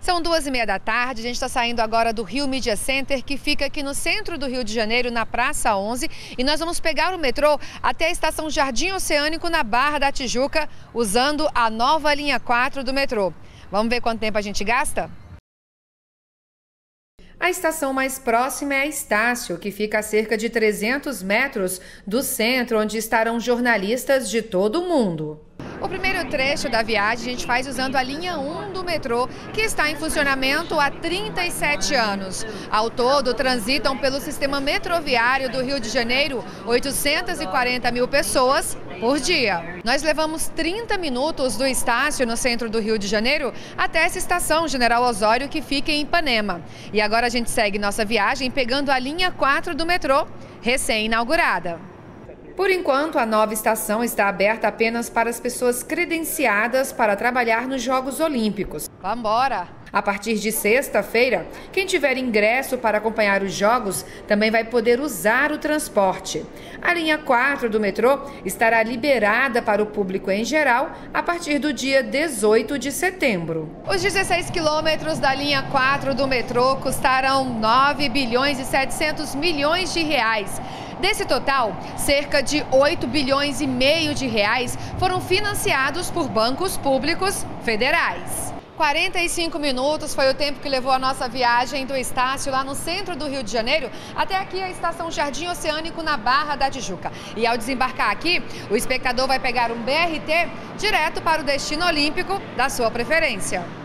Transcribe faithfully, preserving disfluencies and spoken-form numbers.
São duas e meia da tarde, a gente está saindo agora do Rio Media Center, que fica aqui no centro do Rio de Janeiro, na Praça onze. E nós vamos pegar o metrô até a estação Jardim Oceânico, na Barra da Tijuca, usando a nova linha quatro do metrô. Vamos ver quanto tempo a gente gasta? A estação mais próxima é a Estácio, que fica a cerca de trezentos metros do centro, onde estarão jornalistas de todo o mundo. O primeiro trecho da viagem a gente faz usando a linha um do metrô, que está em funcionamento há trinta e sete anos. Ao todo, transitam pelo sistema metroviário do Rio de Janeiro oitocentas e quarenta mil pessoas por dia. Nós levamos trinta minutos do Estácio, no centro do Rio de Janeiro, até essa estação General Osório, que fica em Ipanema. E agora a gente segue nossa viagem pegando a linha quatro do metrô, recém-inaugurada. Por enquanto, a nova estação está aberta apenas para as pessoas credenciadas para trabalhar nos Jogos Olímpicos. Vambora! A partir de sexta-feira, quem tiver ingresso para acompanhar os Jogos também vai poder usar o transporte. A linha quatro do metrô estará liberada para o público em geral a partir do dia dezoito de setembro. Os dezesseis quilômetros da linha quatro do metrô custaram nove bilhões e setecentos milhões de reais. Desse total, cerca de oito bilhões e meio de reais foram financiados por bancos públicos federais. quarenta e cinco minutos foi o tempo que levou a nossa viagem do Estácio, lá no centro do Rio de Janeiro, até aqui a estação Jardim Oceânico, na Barra da Tijuca. E ao desembarcar aqui, o espectador vai pegar um B R T direto para o destino olímpico da sua preferência.